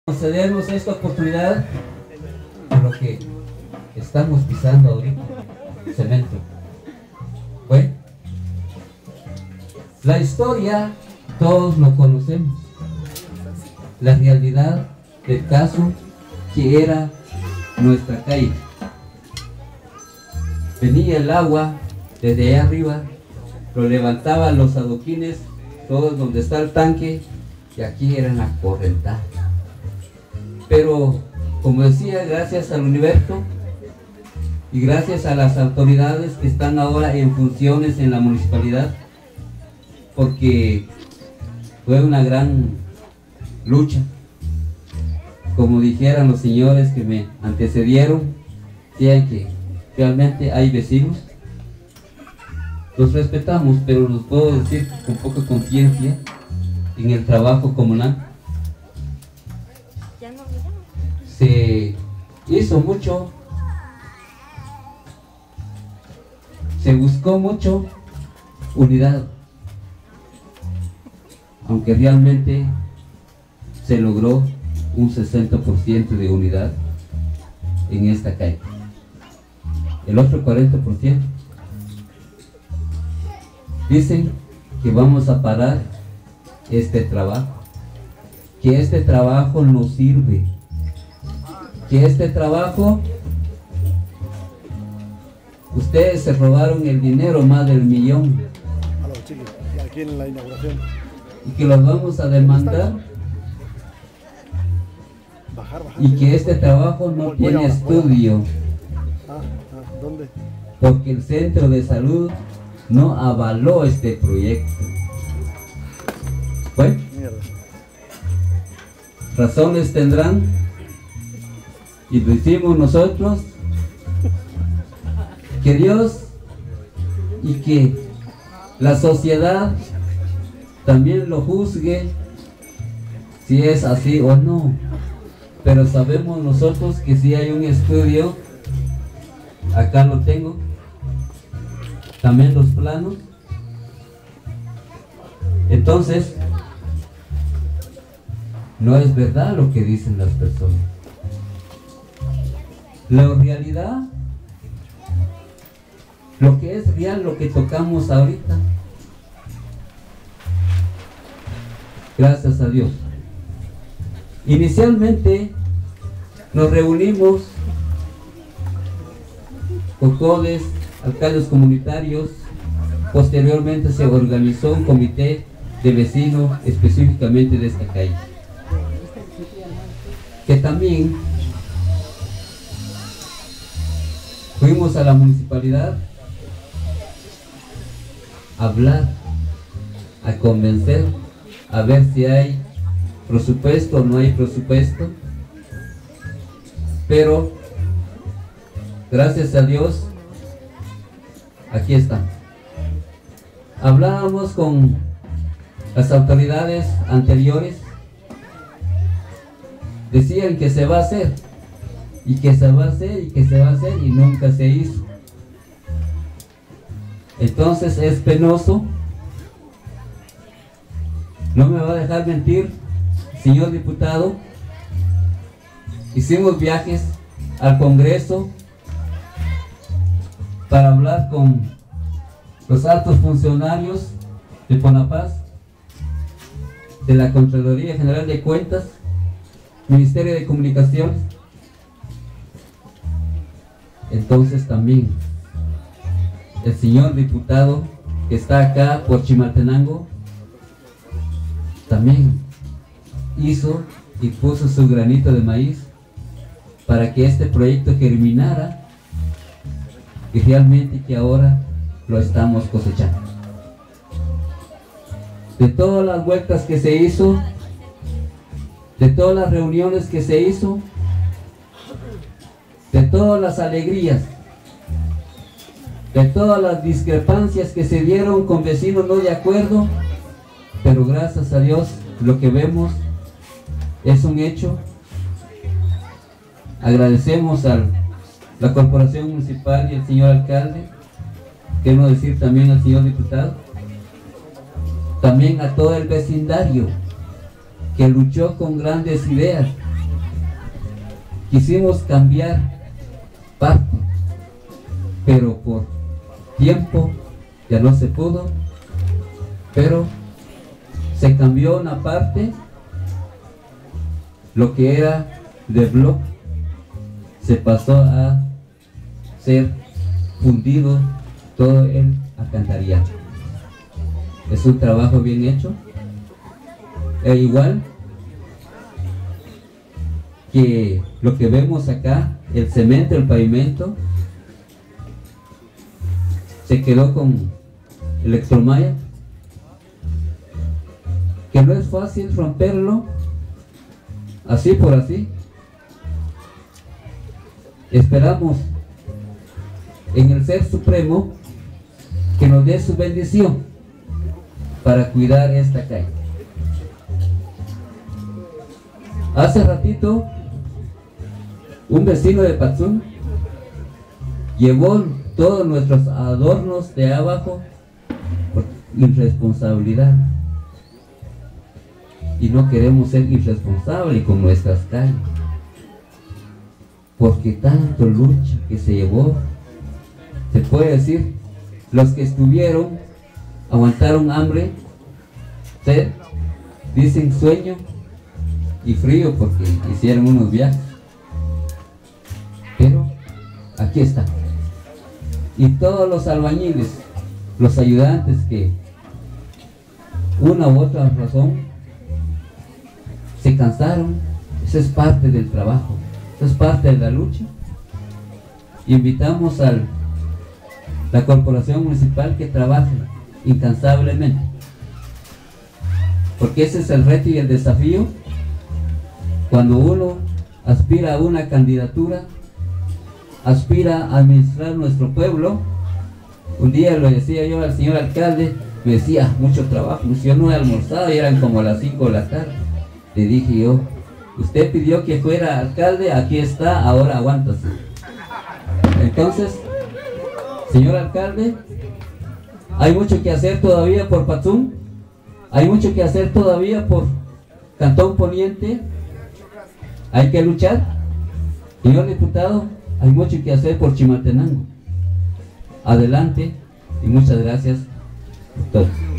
concedernos esta oportunidad por lo que estamos pisando ahorita, cemento. Bueno, la historia todos lo conocemos, la realidad del caso que era nuestra calle. Venía el agua desde allá arriba, lo levantaban los adoquines, todos donde está el tanque, y aquí era la correntada. Pero, como decía, gracias al universo y gracias a las autoridades que están ahora en funciones en la municipalidad, porque fue una gran lucha, como dijeran los señores que me antecedieron, decían que realmente hay vecinos, los respetamos, pero los puedo decir con poca conciencia en el trabajo comunal. Se hizo mucho, se buscó mucho unidad, aunque realmente se logró un 60% de unidad en esta calle. El otro 40% dicen que vamos a parar este trabajo, que este trabajo no sirve, que este trabajo, ustedes se robaron el dinero, más del millón, aquí en la inauguración, y que los vamos a demandar, y que este trabajo no tiene estudio, ¿dónde? porque el centro de salud no avaló este proyecto. Bueno, razones tendrán, y lo hicimos nosotros, que Dios y que la sociedad también lo juzgue si es así o no, pero sabemos nosotros que si hay un estudio, acá lo tengo, también los planos. Entonces no es verdad lo que dicen las personas. La realidad, lo que es real, lo que tocamos ahorita, gracias a Dios. Inicialmente nos reunimos COCODES, alcaldes comunitarios, posteriormente se organizó un comité de vecinos específicamente de esta calle, que también fuimos a la municipalidad a hablar, a convencer, a ver si hay presupuesto o no hay presupuesto, pero gracias a Dios aquí está. Hablábamos con las autoridades anteriores, decían que se va a hacer, y que se va a hacer, y que se va a hacer, y nunca se hizo. Entonces es penoso, no me va a dejar mentir, señor diputado, hicimos viajes al Congreso para hablar con los altos funcionarios de CONAPAS, de la Contraloría General de Cuentas, Ministerio de Comunicaciones. Entonces también el señor diputado que está acá por Chimaltenango también hizo y puso su granito de maíz para que este proyecto germinara, y realmente que ahora lo estamos cosechando. De todas las vueltas que se hizo, de todas las reuniones que se hizo, de todas las alegrías, de todas las discrepancias que se dieron con vecinos no de acuerdo, pero gracias a Dios lo que vemos es un hecho. Agradecemos a la corporación municipal y al señor alcalde, quiero decir también al señor diputado, también a todo el vecindario que luchó con grandes ideas, quisimos cambiar parte, pero por tiempo ya no se pudo, pero se cambió una parte, lo que era de bloque se pasó a ser fundido todo el alcantarillado. Es un trabajo bien hecho, e igual que lo que vemos acá, el cemento, el pavimento, se quedó con electromalla, que no es fácil romperlo así por así. Esperamos en el Ser Supremo que nos dé su bendición para cuidar esta calle. Hace ratito un vecino de Patzún llevó todos nuestros adornos de abajo por irresponsabilidad, y no queremos ser irresponsables con nuestras calles, porque tanto lucha que se llevó, se puede decir, los que estuvieron aguantaron hambre, sed, dicen sueño y frío, porque hicieron unos viajes, pero aquí está. Y todos los albañiles, los ayudantes que una u otra razón se cansaron, eso es parte del trabajo, eso es parte de la lucha. Invitamos a la corporación municipal que trabaje incansablemente, porque ese es el reto y el desafío cuando uno aspira a una candidatura, aspira a administrar nuestro pueblo. Un día lo decía yo al señor alcalde, me decía, mucho trabajo, yo no he almorzado y eran como las 5 de la tarde. Le dije yo, usted pidió que fuera alcalde, aquí está, ahora aguántase. Entonces, señor alcalde, hay mucho que hacer todavía por Patzún, hay mucho que hacer todavía por Cantón Poniente, hay que luchar. Señor diputado, hay mucho que hacer por Chimaltenango. Adelante y muchas gracias por todo.